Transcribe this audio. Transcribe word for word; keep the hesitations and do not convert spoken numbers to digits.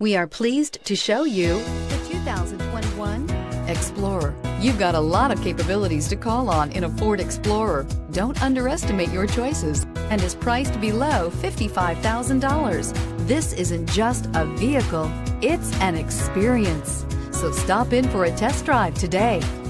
We are pleased to show you the two thousand twenty-one Explorer. You've got a lot of capabilities to call on in a Ford Explorer. Don't underestimate your choices, and is priced below fifty-five thousand dollars. This isn't just a vehicle, it's an experience. So stop in for a test drive today.